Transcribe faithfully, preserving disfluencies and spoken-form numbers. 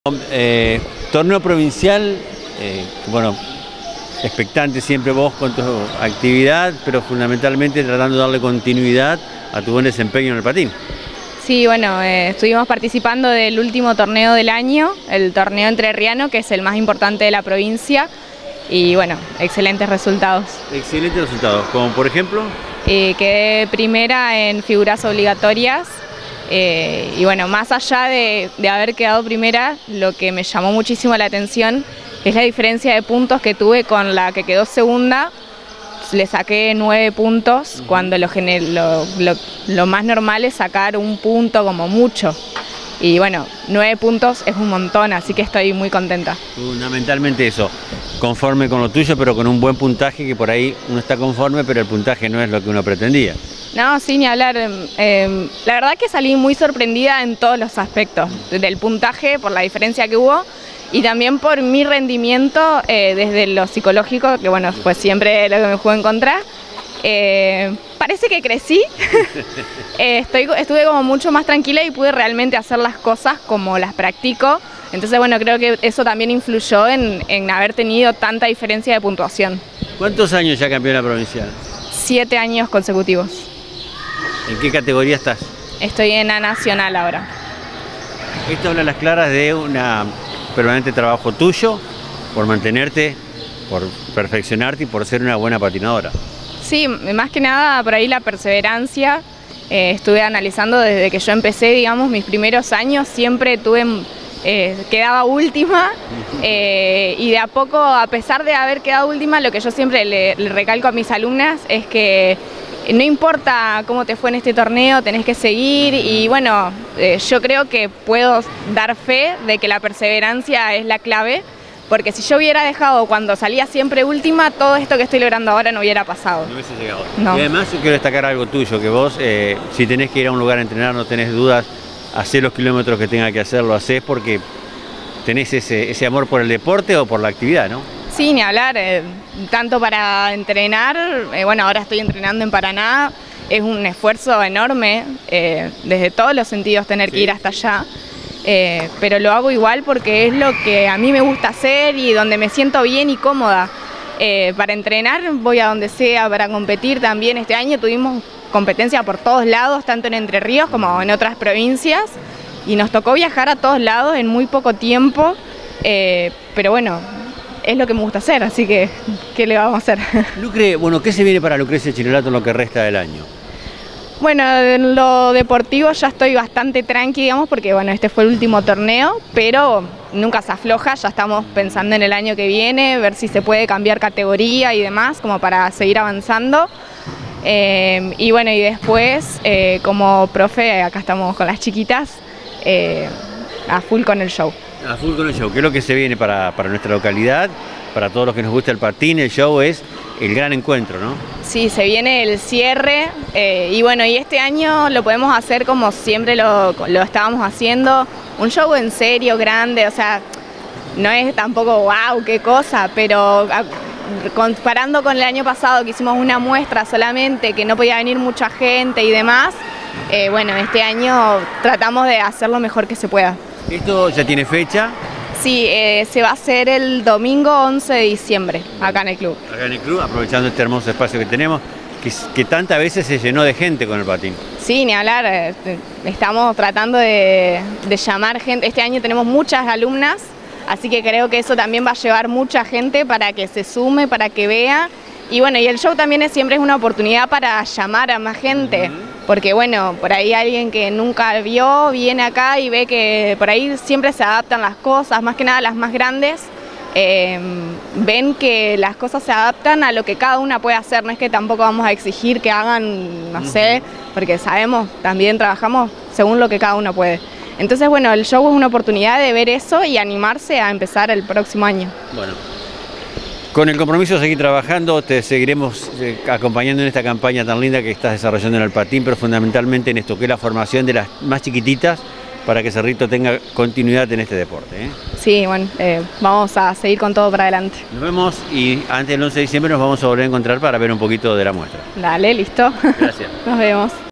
Eh, torneo provincial, eh, bueno, expectante siempre vos con tu actividad, pero fundamentalmente tratando de darle continuidad a tu buen desempeño en el patín. Sí, bueno, eh, estuvimos participando del último torneo del año, el torneo entrerriano, que es el más importante de la provincia, y bueno, excelentes resultados. Excelentes resultados, como por ejemplo... Eh, quedé primera en figuras obligatorias. Eh, y bueno, más allá de, de haber quedado primera, lo que me llamó muchísimo la atención es la diferencia de puntos que tuve con la que quedó segunda. Le saqué nueve puntos, uh-huh. cuando lo, lo, lo, lo más normal es sacar un punto como mucho. Y bueno, nueve puntos es un montón, así que estoy muy contenta. Fundamentalmente eso, conforme con lo tuyo, pero con un buen puntaje, que por ahí uno está conforme, pero el puntaje no es lo que uno pretendía. No, sí, ni hablar. Eh, la verdad que salí muy sorprendida en todos los aspectos, del puntaje, por la diferencia que hubo, y también por mi rendimiento eh, desde lo psicológico, que bueno, pues siempre lo que me jugó en contra. Eh, parece que crecí, eh, estoy, estuve como mucho más tranquila y pude realmente hacer las cosas como las practico. Entonces bueno, creo que eso también influyó en, en haber tenido tanta diferencia de puntuación. ¿Cuántos años ya campeona provincial? Siete años consecutivos. ¿En qué categoría estás? Estoy en A Nacional ahora. Esto habla a las claras de un permanente trabajo tuyo, por mantenerte, por perfeccionarte y por ser una buena patinadora. Sí, más que nada por ahí la perseverancia. Eh, estuve analizando desde que yo empecé, digamos, mis primeros años, siempre tuve, eh, quedaba última, eh, y de a poco, a pesar de haber quedado última, lo que yo siempre le, le recalco a mis alumnas es que no importa cómo te fue en este torneo, tenés que seguir. Y bueno, eh, yo creo que puedo dar fe de que la perseverancia es la clave, porque si yo hubiera dejado cuando salía siempre última, todo esto que estoy logrando ahora no hubiera pasado. No hubiese llegado. No. Y además yo quiero destacar algo tuyo, que vos, eh, si tenés que ir a un lugar a entrenar, no tenés dudas, hacés los kilómetros que tenga que hacer, lo hacés porque tenés ese, ese amor por el deporte o por la actividad, ¿no? Sí, ni hablar, eh, tanto para entrenar, eh, bueno, ahora estoy entrenando en Paraná, es un esfuerzo enorme, eh, desde todos los sentidos tener sí. que ir hasta allá, eh, pero lo hago igual porque es lo que a mí me gusta hacer y donde me siento bien y cómoda. Eh, para entrenar voy a donde sea, para competir también. Este año tuvimos competencia por todos lados, tanto en Entre Ríos como en otras provincias, y nos tocó viajar a todos lados en muy poco tiempo, eh, pero bueno, es lo que me gusta hacer, así que, ¿qué le vamos a hacer? Lucre, bueno, ¿qué se viene para Lucrecia Chirolato en lo que resta del año? Bueno, en lo deportivo ya estoy bastante tranqui, digamos, porque bueno, este fue el último torneo, pero nunca se afloja, ya estamos pensando en el año que viene, ver si se puede cambiar categoría y demás, como para seguir avanzando. Eh, y bueno, y después, eh, como profe, acá estamos con las chiquitas, eh, a full con el show. A full con el show, ¿qué es lo que se viene para, para nuestra localidad? Para todos los que nos gusta el patín, el show es el gran encuentro, ¿no? Sí, se viene el cierre, eh, y bueno, y este año lo podemos hacer como siempre lo, lo estábamos haciendo, un show en serio, grande, o sea, no es tampoco wow, qué cosa, pero a, comparando con el año pasado que hicimos una muestra solamente, que no podía venir mucha gente y demás, eh, bueno, este año tratamos de hacer lo mejor que se pueda. ¿Esto ya tiene fecha? Sí, eh, se va a hacer el domingo once de diciembre, acá en el club. Acá en el club, aprovechando este hermoso espacio que tenemos, que, que tantas veces se llenó de gente con el patín. Sí, ni hablar, eh, estamos tratando de, de llamar gente. Este año tenemos muchas alumnas, así que creo que eso también va a llevar mucha gente para que se sume, para que vea. Y bueno, y el show también es, siempre es una oportunidad para llamar a más gente. Uh-huh. Porque bueno, por ahí alguien que nunca vio, viene acá y ve que por ahí siempre se adaptan las cosas, más que nada las más grandes, eh, ven que las cosas se adaptan a lo que cada una puede hacer, no es que tampoco vamos a exigir que hagan, no sé, porque sabemos, también trabajamos según lo que cada uno puede. Entonces bueno, el show es una oportunidad de ver eso y animarse a empezar el próximo año. Bueno. Con el compromiso de seguir trabajando, te seguiremos eh, acompañando en esta campaña tan linda que estás desarrollando en el patín, pero fundamentalmente en esto, que es la formación de las más chiquititas para que Cerrito tenga continuidad en este deporte, ¿eh? Sí, bueno, eh, vamos a seguir con todo para adelante. Nos vemos y antes del once de diciembre nos vamos a volver a encontrar para ver un poquito de la muestra. Dale, listo. Gracias. Nos vemos.